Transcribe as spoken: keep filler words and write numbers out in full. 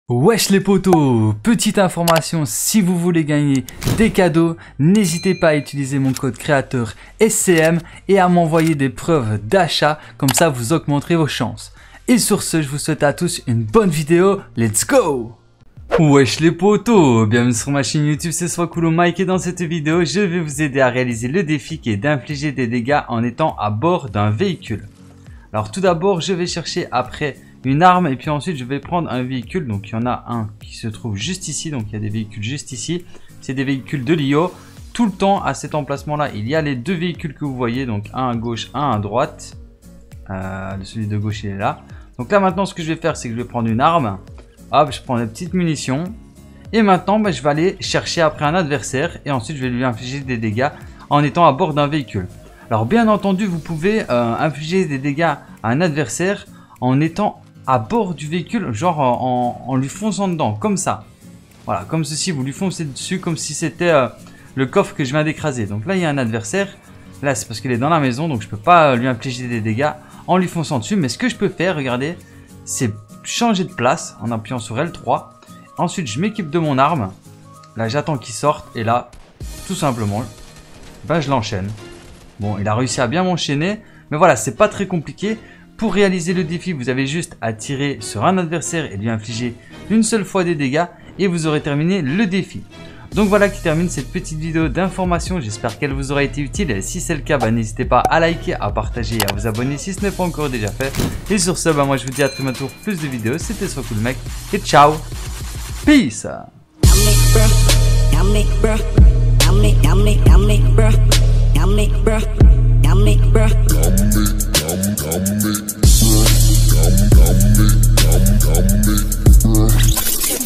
Wesh les potos, petite information, si vous voulez gagner des cadeaux, n'hésitez pas à utiliser mon code créateur S C M et à m'envoyer des preuves d'achat, comme ça vous augmenterez vos chances. Et sur ce, je vous souhaite à tous une bonne vidéo, let's go! Wesh les potos, bienvenue sur ma chaîne YouTube, c'est Swakulo Mike et dans cette vidéo, je vais vous aider à réaliser le défi qui est d'infliger des dégâts en étant à bord d'un véhicule. Alors tout d'abord, je vais chercher après une arme et puis ensuite je vais prendre un véhicule. Donc il y en a un qui se trouve juste ici, donc il y a des véhicules juste ici. C'est des véhicules de L I O. Tout le temps à cet emplacement là, il y a les deux véhicules que vous voyez, donc un à gauche, un à droite. Euh, celui de gauche il est là. Donc là maintenant ce que je vais faire, c'est que je vais prendre une arme. Hop, je prends des petites munitions. Et maintenant bah, je vais aller chercher après un adversaire et ensuite je vais lui infliger des dégâts en étant à bord d'un véhicule. Alors bien entendu vous pouvez euh, infliger des dégâts à un adversaire en étant à bord du véhicule, genre en, en lui fonçant dedans, comme ça. Voilà, comme ceci, vous lui foncez dessus comme si c'était euh, le coffre que je viens d'écraser. Donc là il y a un adversaire, là c'est parce qu'il est dans la maison, donc je peux pas lui infliger des dégâts en lui fonçant dessus. Mais ce que je peux faire, regardez, c'est changer de place en appuyant sur L trois. Ensuite je m'équipe de mon arme, là j'attends qu'il sorte et là, tout simplement, ben, je l'enchaîne. Bon, il a réussi à bien m'enchaîner, mais voilà, c'est pas très compliqué. Pour réaliser le défi, vous avez juste à tirer sur un adversaire et lui infliger une seule fois des dégâts et vous aurez terminé le défi. Donc voilà qui termine cette petite vidéo d'information, j'espère qu'elle vous aura été utile et si c'est le cas, bah, n'hésitez pas à liker, à partager et à vous abonner si ce n'est pas encore déjà fait. Et sur ce, bah, moi je vous dis à très bientôt pour plus de vidéos, c'était Swakulo Mike et ciao, peace. Yummy, bruh. Yummy, bruh. Yummy, yummy, yummy.